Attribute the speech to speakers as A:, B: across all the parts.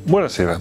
A: Buonasera.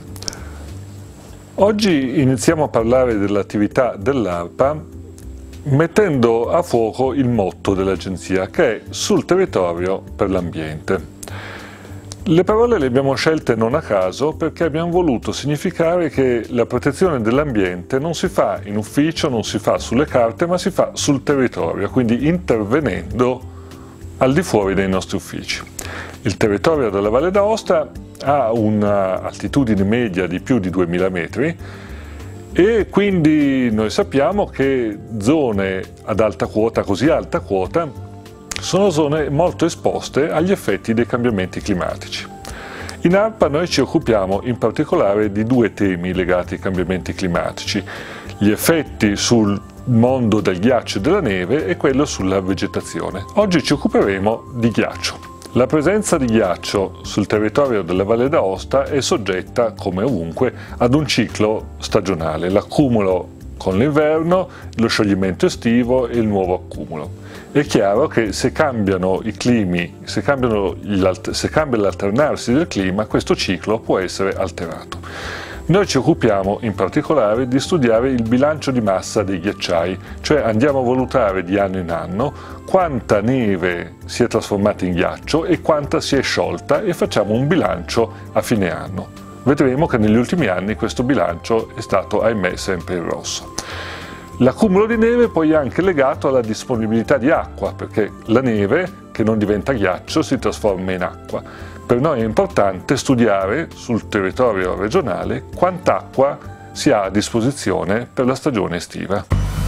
A: Oggi iniziamo a parlare dell'attività dell'ARPA mettendo a fuoco il motto dell'agenzia, che è sul territorio per l'ambiente. Le parole le abbiamo scelte non a caso perché abbiamo voluto significare che la protezione dell'ambiente non si fa in ufficio, non si fa sulle carte, ma si fa sul territorio, quindi intervenendo al di fuori dei nostri uffici. Il territorio della Valle d'Aosta ha un'altitudine media di più di 2000 metri e quindi noi sappiamo che zone ad alta quota, così alta quota, sono zone molto esposte agli effetti dei cambiamenti climatici. In ARPA noi ci occupiamo in particolare di due temi legati ai cambiamenti climatici: gli effetti sul mondo del ghiaccio e della neve e quello sulla vegetazione. Oggi ci occuperemo di ghiaccio. La presenza di ghiaccio sul territorio della Valle d'Aosta è soggetta, come ovunque, ad un ciclo stagionale, l'accumulo con l'inverno, lo scioglimento estivo e il nuovo accumulo. È chiaro che se cambiano i climi, se cambia l'alternarsi del clima, questo ciclo può essere alterato. Noi ci occupiamo in particolare di studiare il bilancio di massa dei ghiacciai, cioè andiamo a valutare di anno in anno quanta neve si è trasformata in ghiaccio e quanta si è sciolta e facciamo un bilancio a fine anno. Vedremo che negli ultimi anni questo bilancio è stato, ahimè, sempre in rosso. L'accumulo di neve poi è anche legato alla disponibilità di acqua, perché la neve, che non diventa ghiaccio, si trasforma in acqua. Per noi è importante studiare sul territorio regionale quant'acqua si ha a disposizione per la stagione estiva.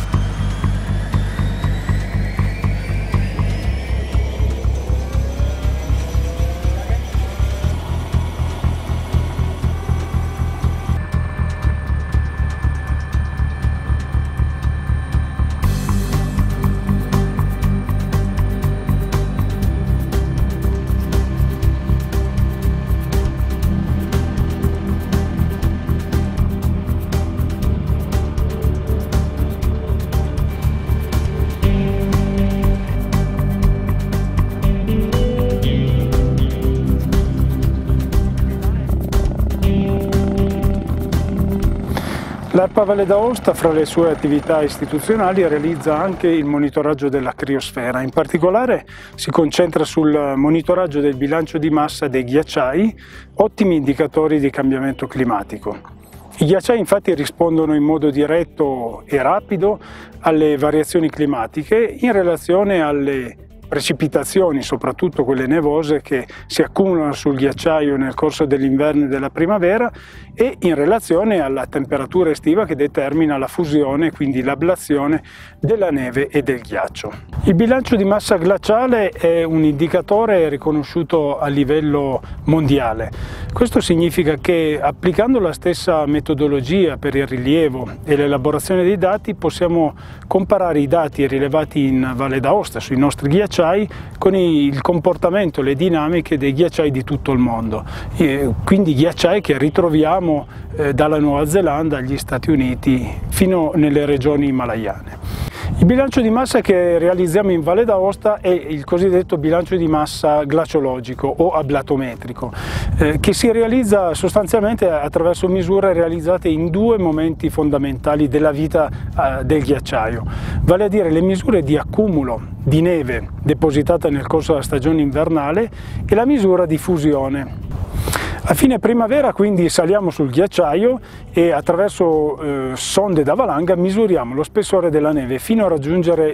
B: L'ARPA Valle d'Aosta, fra le sue attività istituzionali, realizza anche il monitoraggio della criosfera. In particolare si concentra sul monitoraggio del bilancio di massa dei ghiacciai, ottimi indicatori di cambiamento climatico. I ghiacciai infatti rispondono in modo diretto e rapido alle variazioni climatiche in relazione alle precipitazioni, soprattutto quelle nevose che si accumulano sul ghiacciaio nel corso dell'inverno e della primavera, e in relazione alla temperatura estiva che determina la fusione, quindi l'ablazione della neve e del ghiaccio. Il bilancio di massa glaciale è un indicatore riconosciuto a livello mondiale. Questo significa che applicando la stessa metodologia per il rilievo e l'elaborazione dei dati possiamo comparare i dati rilevati in Valle d'Aosta sui nostri ghiacciai con il comportamento, le dinamiche dei ghiacciai di tutto il mondo, quindi ghiacciai che ritroviamo dalla Nuova Zelanda agli Stati Uniti fino nelle regioni himalayane. Il bilancio di massa che realizziamo in Valle d'Aosta è il cosiddetto bilancio di massa glaciologico o ablatometrico, che si realizza sostanzialmente attraverso misure realizzate in due momenti fondamentali della vita del ghiacciaio, vale a dire le misure di accumulo di neve depositata nel corso della stagione invernale e la misura di fusione. A fine primavera quindi saliamo sul ghiacciaio e attraverso sonde da valanga misuriamo lo spessore della neve fino a raggiungere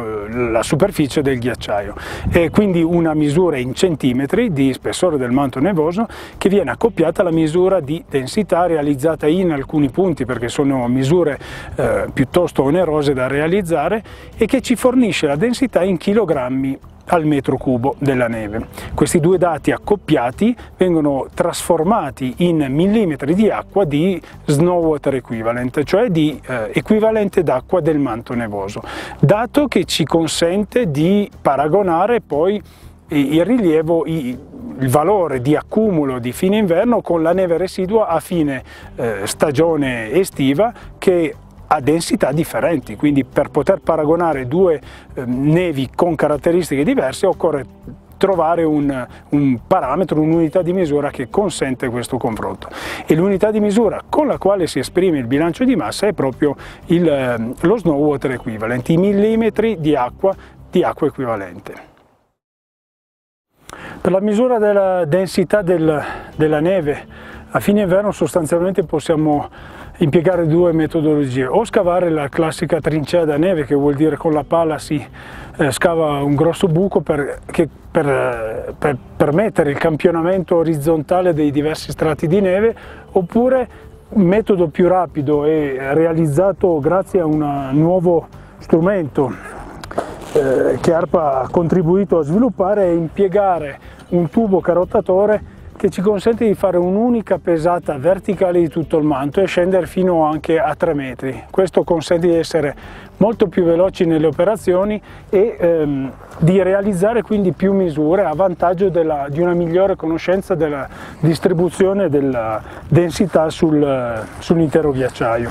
B: la superficie del ghiacciaio. È quindi una misura in centimetri di spessore del manto nevoso che viene accoppiata alla misura di densità realizzata in alcuni punti, perché sono misure piuttosto onerose da realizzare, e che ci fornisce la densità in chilogrammi al metro cubo della neve. Questi due dati accoppiati vengono trasformati in millimetri di acqua di snow water equivalent, cioè di equivalente d'acqua del manto nevoso, dato che ci consente di paragonare poi il rilievo, il valore di accumulo di fine inverno con la neve residua a fine stagione estiva, che a densità differenti. Quindi per poter paragonare due nevi con caratteristiche diverse occorre trovare un parametro, un'unità di misura che consente questo confronto. E l'unità di misura con la quale si esprime il bilancio di massa è proprio lo snow water equivalent, i millimetri di acqua equivalente. Per la misura della densità della neve a fine inverno sostanzialmente possiamo impiegare due metodologie: o scavare la classica trincea da neve, che vuol dire con la pala si scava un grosso buco per permettere il campionamento orizzontale dei diversi strati di neve, oppure un metodo più rapido e realizzato grazie a un nuovo strumento che ARPA ha contribuito a sviluppare, è impiegare un tubo carottatore che ci consente di fare un'unica pesata verticale di tutto il manto e scendere fino anche a 3 metri. Questo consente di essere molto più veloci nelle operazioni e di realizzare quindi più misure a vantaggio di una migliore conoscenza della distribuzione della densità sull'intero ghiacciaio.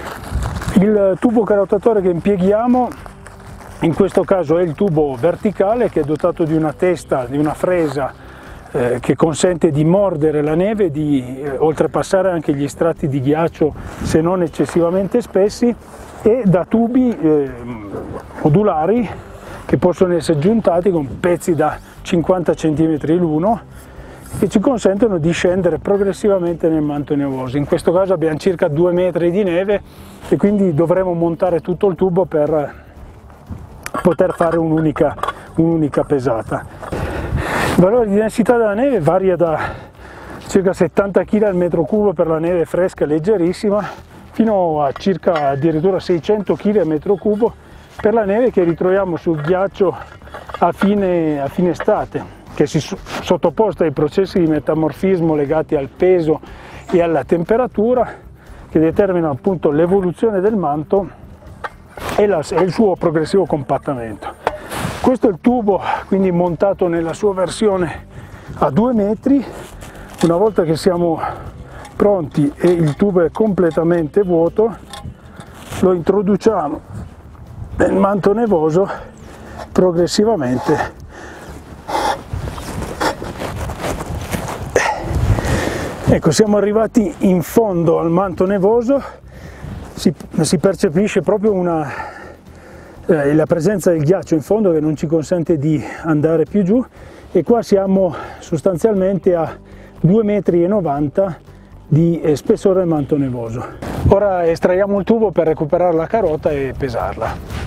B: Il tubo carottatore che impieghiamo in questo caso è il tubo verticale, che è dotato di una testa, di una fresa che consente di mordere la neve, di oltrepassare anche gli strati di ghiaccio se non eccessivamente spessi, e da tubi modulari che possono essere aggiuntati con pezzi da 50 cm l'uno, che ci consentono di scendere progressivamente nel manto nevoso. In questo caso abbiamo circa 2 metri di neve e quindi dovremo montare tutto il tubo per poter fare un'unica pesata. Il valore di densità della neve varia da circa 70 kg al metro cubo per la neve fresca e leggerissima, fino a circa addirittura 600 kg al metro cubo per la neve che ritroviamo sul ghiaccio a fine estate, che si sottoposta ai processi di metamorfismo legati al peso e alla temperatura, che determinano appunto l'evoluzione del manto e il suo progressivo compattamento. Questo è il tubo quindi montato nella sua versione a 2 metri. Una volta che siamo pronti e il tubo è completamente vuoto, lo introduciamo nel manto nevoso progressivamente. Ecco, siamo arrivati in fondo al manto nevoso, si percepisce proprio la presenza del ghiaccio in fondo che non ci consente di andare più giù, e qua siamo sostanzialmente a 2,90 m di spessore del manto nevoso. Ora estraiamo il tubo per recuperare la carota e pesarla.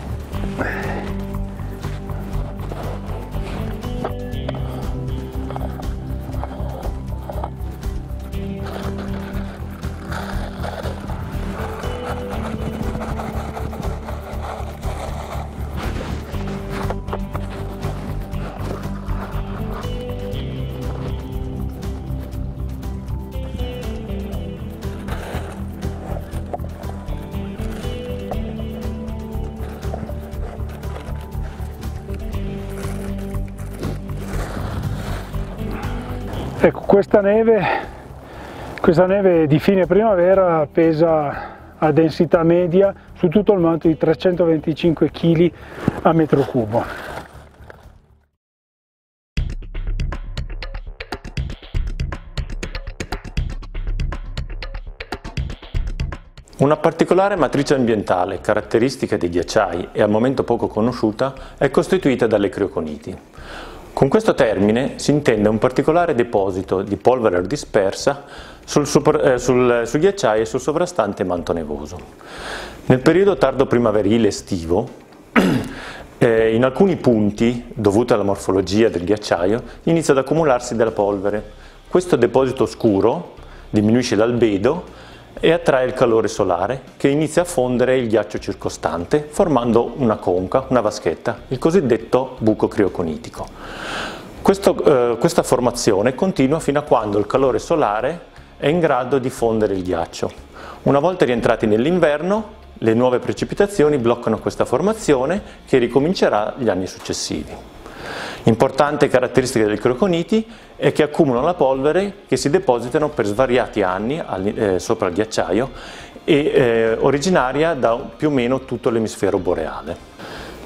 B: Ecco, questa neve di fine primavera pesa a densità media su tutto il manto di 325 kg a metro cubo.
C: Una particolare matrice ambientale, caratteristica dei ghiacciai e al momento poco conosciuta, è costituita dalle crioconiti. Con questo termine si intende un particolare deposito di polvere dispersa sul ghiacciai e sul sovrastante manto nevoso. Nel periodo tardo primaverile estivo, in alcuni punti, dovuti alla morfologia del ghiacciaio, inizia ad accumularsi della polvere. Questo deposito scuro diminuisce l'albedo e attrae il calore solare, che inizia a fondere il ghiaccio circostante formando una conca, una vaschetta, il cosiddetto buco crioconitico. Questa formazione continua fino a quando il calore solare è in grado di fondere il ghiaccio. Una volta rientrati nell'inverno, le nuove precipitazioni bloccano questa formazione, che ricomincerà gli anni successivi. Importante caratteristica delle crioconiti è che accumulano la polvere che si depositano per svariati anni sopra il ghiacciaio e originaria da più o meno tutto l'emisfero boreale.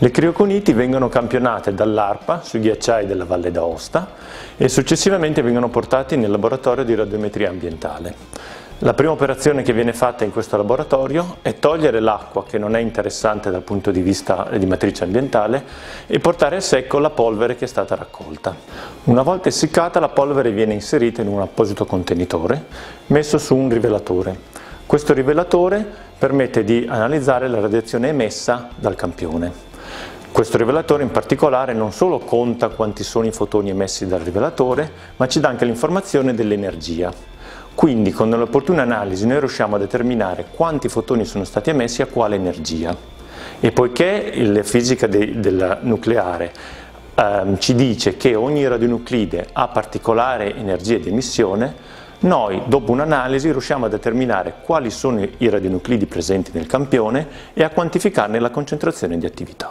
C: Le crioconiti vengono campionate dall'ARPA sui ghiacciai della Valle d'Aosta e successivamente vengono portati nel laboratorio di radiometria ambientale. La prima operazione che viene fatta in questo laboratorio è togliere l'acqua che non è interessante dal punto di vista di matrice ambientale e portare a secco la polvere che è stata raccolta. Una volta essiccata la polvere viene inserita in un apposito contenitore messo su un rivelatore. Questo rivelatore permette di analizzare la radiazione emessa dal campione. Questo rivelatore in particolare non solo conta quanti sono i fotoni emessi dal rivelatore, ma ci dà anche l'informazione dell'energia. Quindi con l'opportuna analisi noi riusciamo a determinare quanti fotoni sono stati emessi a quale energia. E poiché la fisica del nucleare ci dice che ogni radionuclide ha particolare energia di emissione, noi dopo un'analisi riusciamo a determinare quali sono i radionuclidi presenti nel campione e a quantificarne la concentrazione di attività.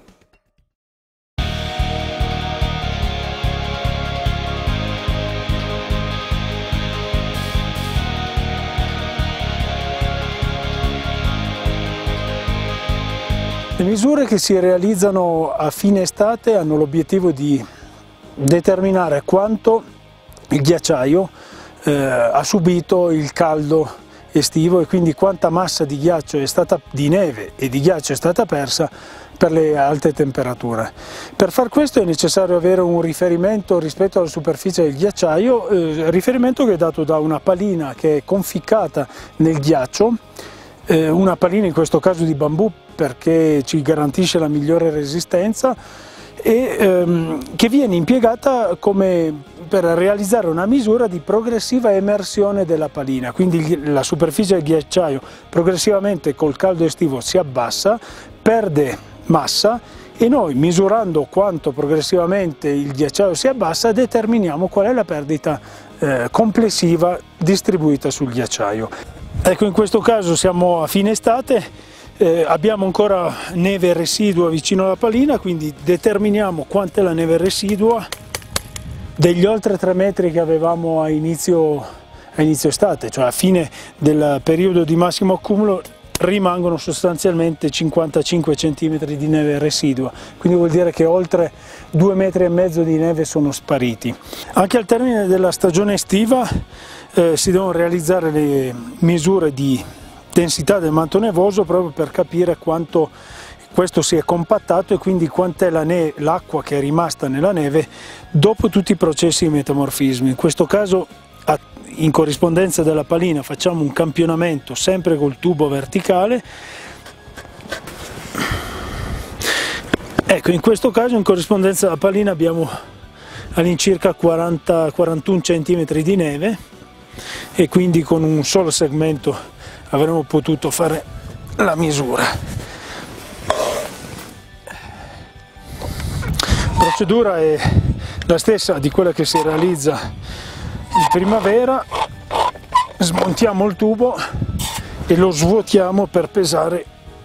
B: Le misure che si realizzano a fine estate hanno l'obiettivo di determinare quanto il ghiacciaio ha subito il caldo estivo e quindi quanta massa di ghiaccio di neve e di ghiaccio è stata persa per le alte temperature. Per far questo è necessario avere un riferimento rispetto alla superficie del ghiacciaio, riferimento che è dato da una palina che è conficcata nel ghiaccio, una palina in questo caso di bambù perché ci garantisce la migliore resistenza e che viene impiegata per realizzare una misura di progressiva emersione della palina, quindi la superficie del ghiacciaio progressivamente col caldo estivo si abbassa, perde massa e noi misurando quanto progressivamente il ghiacciaio si abbassa determiniamo qual è la perdita complessiva distribuita sul ghiacciaio. Ecco, in questo caso siamo a fine estate. Abbiamo ancora neve residua vicino alla palina, quindi determiniamo quanta è la neve residua degli oltre 3 metri che avevamo a inizio estate, cioè a fine del periodo di massimo accumulo rimangono sostanzialmente 55 cm di neve residua, quindi vuol dire che oltre 2,5 metri di neve sono spariti. Anche al termine della stagione estiva si devono realizzare le misure di densità del manto nevoso proprio per capire quanto questo si è compattato e quindi quant'è l'acqua che è rimasta nella neve dopo tutti i processi di metamorfismo. In questo caso in corrispondenza della palina facciamo un campionamento sempre col tubo verticale. Ecco, in questo caso in corrispondenza della palina abbiamo all'incirca 40-41 cm di neve e quindi con un solo segmento avremmo potuto fare la misura. La procedura è la stessa di quella che si realizza in primavera, smontiamo il tubo e lo svuotiamo per pesare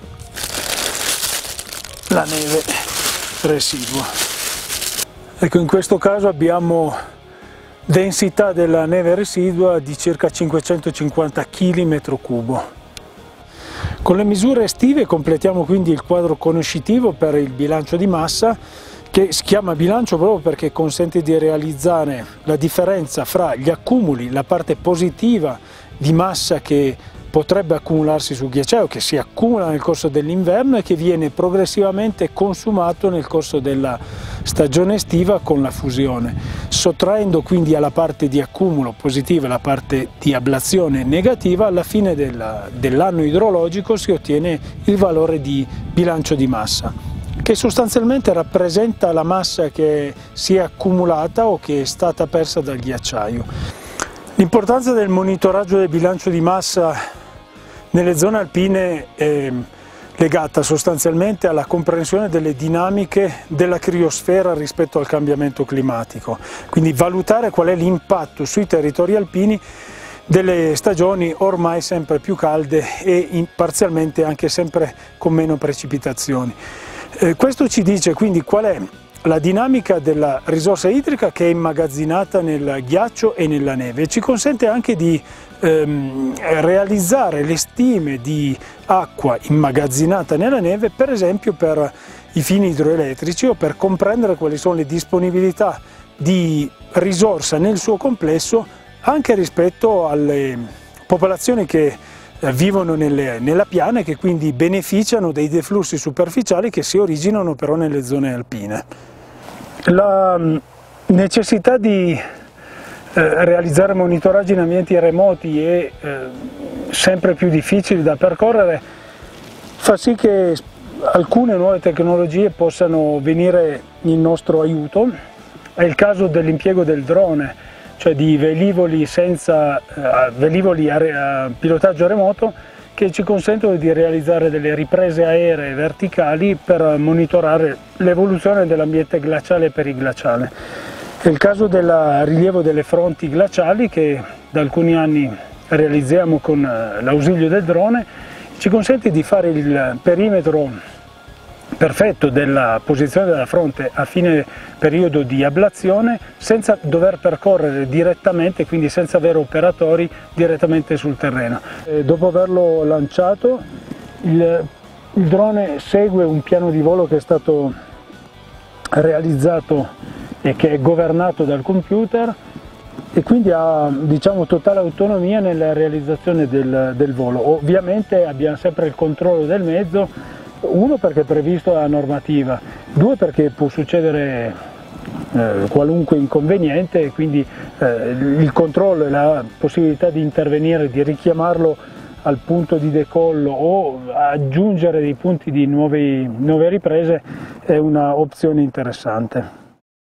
B: la neve residua. Ecco, in questo caso abbiamo densità della neve residua di circa 550 kg/m3. Con le misure estive completiamo quindi il quadro conoscitivo per il bilancio di massa, che si chiama bilancio proprio perché consente di realizzare la differenza fra gli accumuli, la parte positiva di massa che potrebbe accumularsi sul ghiacciaio, che si accumula nel corso dell'inverno e che viene progressivamente consumato nel corso della stagione estiva con la fusione, sottraendo quindi alla parte di accumulo positiva e alla parte di ablazione negativa. Alla fine dell'anno idrologico si ottiene il valore di bilancio di massa, che sostanzialmente rappresenta la massa che si è accumulata o che è stata persa dal ghiacciaio. L'importanza del monitoraggio del bilancio di massa nelle zone alpine è legata sostanzialmente alla comprensione delle dinamiche della criosfera rispetto al cambiamento climatico, quindi valutare qual è l'impatto sui territori alpini delle stagioni ormai sempre più calde e parzialmente anche sempre con meno precipitazioni. Questo ci dice quindi qual è la dinamica della risorsa idrica che è immagazzinata nel ghiaccio e nella neve e ci consente anche di realizzare le stime di acqua immagazzinata nella neve, per esempio per i fini idroelettrici o per comprendere quali sono le disponibilità di risorsa nel suo complesso anche rispetto alle popolazioni che vivono nella piana e che quindi beneficiano dei deflussi superficiali che si originano però nelle zone alpine. La necessità di realizzare monitoraggi in ambienti remoti e sempre più difficili da percorrere fa sì che alcune nuove tecnologie possano venire in nostro aiuto. È il caso dell'impiego del drone, cioè di velivoli a pilotaggio remoto che ci consentono di realizzare delle riprese aeree verticali per monitorare l'evoluzione dell'ambiente glaciale e periglaciale. È il caso del rilievo delle fronti glaciali che da alcuni anni realizziamo con l'ausilio del drone, ci consente di fare il perimetro perfetto della posizione della fronte a fine periodo di ablazione senza dover percorrere direttamente, quindi senza avere operatori direttamente sul terreno. Dopo averlo lanciato, il drone segue un piano di volo che è stato realizzato e che è governato dal computer e quindi ha, diciamo, totale autonomia nella realizzazione del volo. Ovviamente abbiamo sempre il controllo del mezzo, uno perché è previsto dalla normativa, due perché può succedere qualunque inconveniente e quindi il controllo e la possibilità di intervenire, di richiamarlo al punto di decollo o aggiungere dei punti di nuove riprese è una opzione interessante.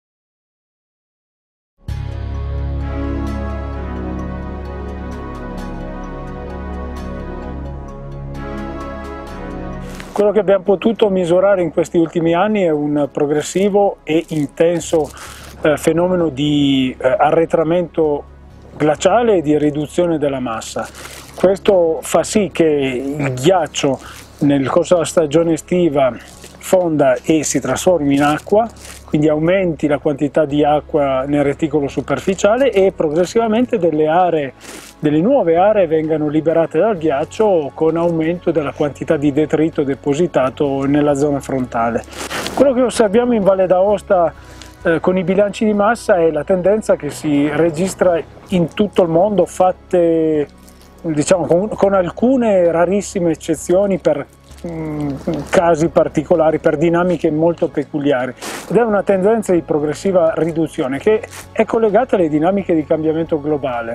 B: Quello che abbiamo potuto misurare in questi ultimi anni è un progressivo e intenso fenomeno di arretramento glaciale e di riduzione della massa. Questo fa sì che il ghiaccio nel corso della stagione estiva fonda e si trasformi in acqua, quindi aumenti la quantità di acqua nel reticolo superficiale e progressivamente delle nuove aree vengano liberate dal ghiaccio con aumento della quantità di detrito depositato nella zona frontale. Quello che osserviamo in Valle d'Aosta con i bilanci di massa è la tendenza che si registra in tutto il mondo, fatte diciamo con alcune rarissime eccezioni per casi particolari, per dinamiche molto peculiari, ed è una tendenza di progressiva riduzione che è collegata alle dinamiche di cambiamento globale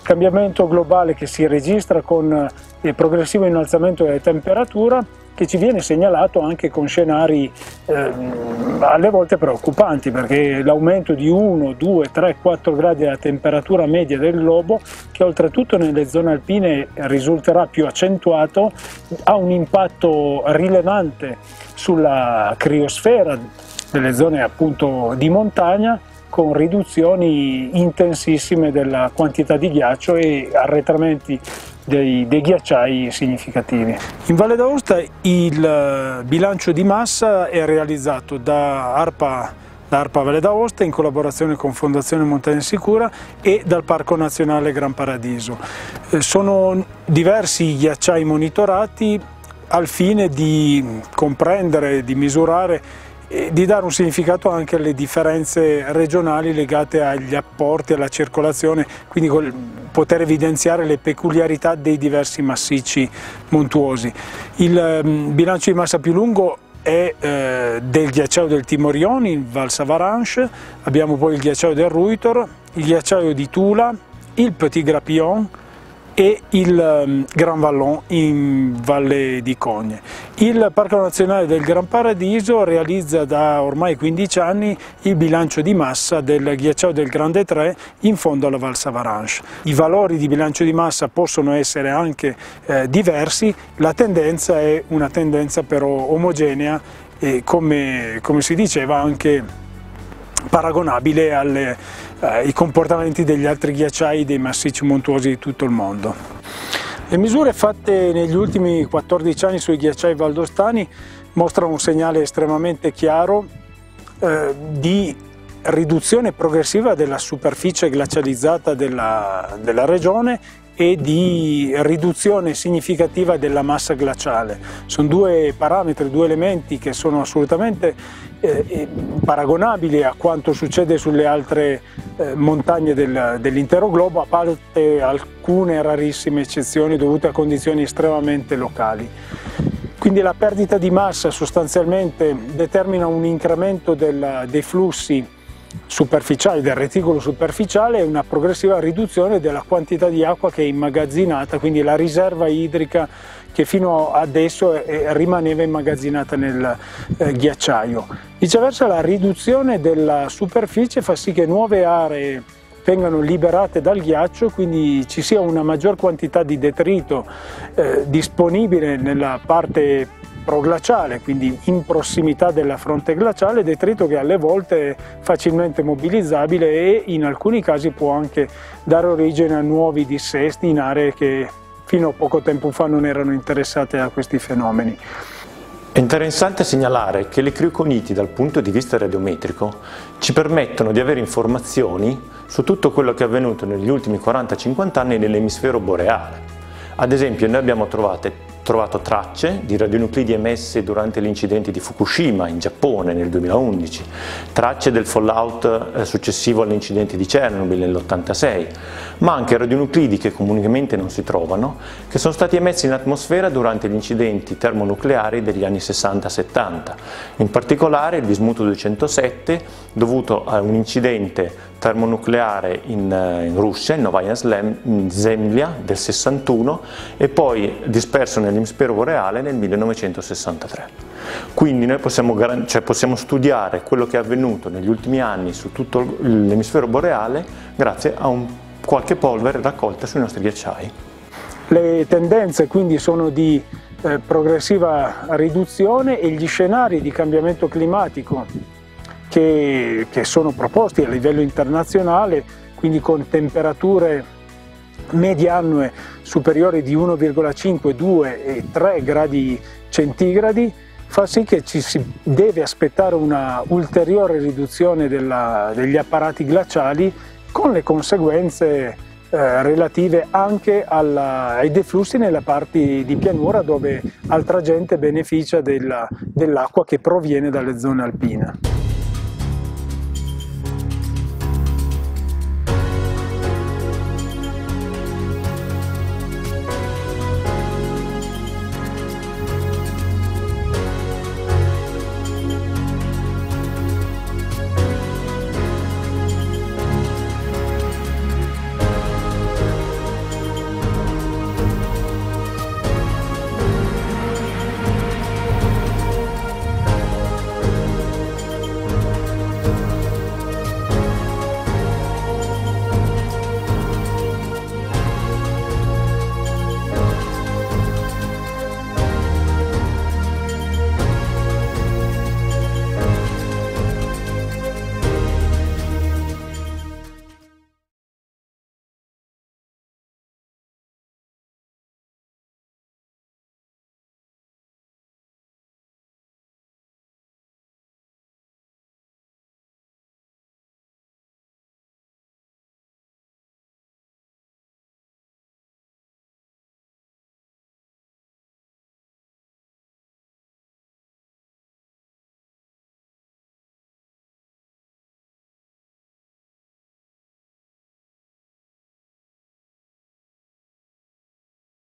B: che si registra con il progressivo innalzamento della temperatura, che ci viene segnalato anche con scenari alle volte preoccupanti, perché l'aumento di 1, 2, 3, 4 gradi della temperatura media del globo, che oltretutto nelle zone alpine risulterà più accentuato, ha un impatto rilevante sulla criosfera delle zone appunto di montagna, con riduzioni intensissime della quantità di ghiaccio e arretramenti dei ghiacciai significativi. In Valle d'Aosta il bilancio di massa è realizzato da ARPA Valle d'Aosta in collaborazione con Fondazione Montagna Sicura e dal Parco Nazionale Gran Paradiso. Sono diversi i ghiacciai monitorati al fine di comprendere, di misurare e di dare un significato anche alle differenze regionali legate agli apporti, alla circolazione, quindi poter evidenziare le peculiarità dei diversi massicci montuosi. Il bilancio di massa più lungo è del ghiacciaio del Timorion in Val Savaranche, abbiamo poi il ghiacciaio del Ruitor, il ghiacciaio di Tula, il Petit Grapillon e il Grand Vallon in Valle di Cogne. Il Parco Nazionale del Gran Paradiso realizza da ormai 15 anni il bilancio di massa del ghiacciaio del Grande 3 in fondo alla Val Savaranche. I valori di bilancio di massa possono essere anche diversi, la tendenza è una tendenza però omogenea e come si diceva anche paragonabile ai comportamenti degli altri ghiacciai dei massicci montuosi di tutto il mondo. Le misure fatte negli ultimi 14 anni sui ghiacciai valdostani mostrano un segnale estremamente chiaro di riduzione progressiva della superficie glacializzata della regione e di riduzione significativa della massa glaciale. Sono due parametri, due elementi che sono assolutamente paragonabili a quanto succede sulle altre montagne dell'intero globo, a parte alcune rarissime eccezioni dovute a condizioni estremamente locali. Quindi la perdita di massa sostanzialmente determina un incremento dei flussi superficiali, del reticolo superficiale, e una progressiva riduzione della quantità di acqua che è immagazzinata, quindi la riserva idrica che fino adesso rimaneva immagazzinata nel ghiacciaio. Viceversa, la riduzione della superficie fa sì che nuove aree vengano liberate dal ghiaccio, quindi ci sia una maggior quantità di detrito disponibile nella parte proglaciale, quindi in prossimità della fronte glaciale, detrito che alle volte è facilmente mobilizzabile e in alcuni casi può anche dare origine a nuovi dissesti in aree che fino a poco tempo fa non erano interessate a questi fenomeni.
C: È interessante segnalare che le crioconiti dal punto di vista radiometrico ci permettono di avere informazioni su tutto quello che è avvenuto negli ultimi 40-50 anni nell'emisfero boreale. Ad esempio, noi abbiamo trovato tracce di radionuclidi emesse durante gli incidenti di Fukushima in Giappone nel 2011, tracce del fallout successivo agli incidenti di Chernobyl nell'86, ma anche radionuclidi che comunemente non si trovano, che sono stati emessi in atmosfera durante gli incidenti termonucleari degli anni 60-70, in particolare il Bismuto 207 dovuto a un incidente termonucleare in Russia, in Novaya Zemlya del 61 e poi disperso nell'emisfero boreale nel 1963. Quindi noi possiamo studiare quello che è avvenuto negli ultimi anni su tutto l'emisfero boreale grazie a qualche polvere raccolta sui nostri ghiacciai.
B: Le tendenze quindi sono di progressiva riduzione e gli scenari di cambiamento climatico che sono proposti a livello internazionale, quindi con temperature medie annue superiori di 1,5, 2 e 3 gradi centigradi, fa sì che ci si deve aspettare una ulteriore riduzione degli apparati glaciali, con le conseguenze relative anche ai deflussi nelle parti di pianura dove altra gente beneficia dell'acqua che proviene dalle zone alpine.